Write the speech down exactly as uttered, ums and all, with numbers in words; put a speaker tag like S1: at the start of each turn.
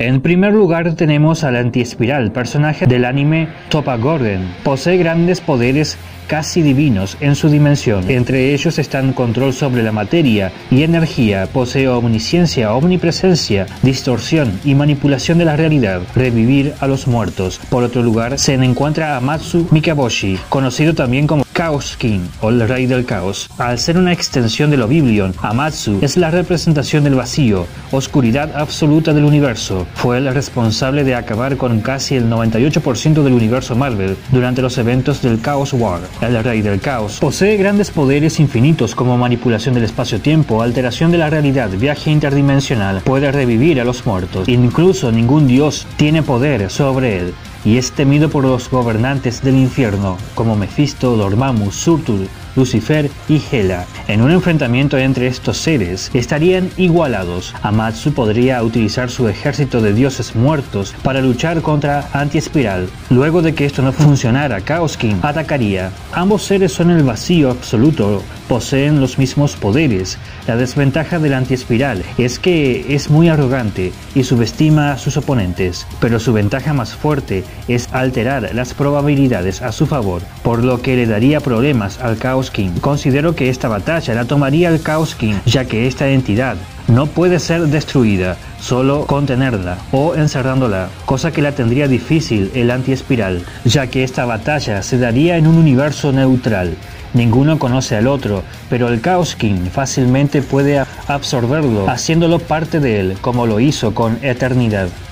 S1: En primer lugar tenemos al Antiespiral, personaje del anime Toppa Gordon. Posee grandes poderes casi divinos en su dimensión. Entre ellos están control sobre la materia y energía, posee omnisciencia, omnipresencia, distorsión y manipulación de la realidad, revivir a los muertos. Por otro lugar se encuentra Amatsu Mikaboshi, conocido también como Chaos King o el Rey del Caos. Al ser una extensión del Oblivion, Amatsu es la representación del vacío, oscuridad absoluta del universo. Fue el responsable de acabar con casi el noventa y ocho por ciento del universo Marvel durante los eventos del Chaos War. El Rey del Caos posee grandes poderes infinitos como manipulación del espacio-tiempo, alteración de la realidad, viaje interdimensional, puede revivir a los muertos. Incluso ningún dios tiene poder sobre él, y es temido por los gobernantes del infierno, como Mephisto, Dormammu, Surtur, Lucifer y Hela. En un enfrentamiento entre estos seres estarían igualados. Amatsu podría utilizar su ejército de dioses muertos para luchar contra Antiespiral. Luego de que esto no funcionara, Chaos King atacaría. Ambos seres son el vacío absoluto, poseen los mismos poderes. La desventaja del Antiespiral es que es muy arrogante y subestima a sus oponentes, pero su ventaja más fuerte es alterar las probabilidades a su favor, por lo que le daría problemas al Chaos King. Considero que esta batalla la tomaría el Chaos King, ya que esta entidad no puede ser destruida, solo contenerla o encerrándola, cosa que la tendría difícil el Antiespiral, ya que esta batalla se daría en un universo neutral. Ninguno conoce al otro, pero el Chaos King fácilmente puede absorberlo, haciéndolo parte de él, como lo hizo con Eternidad.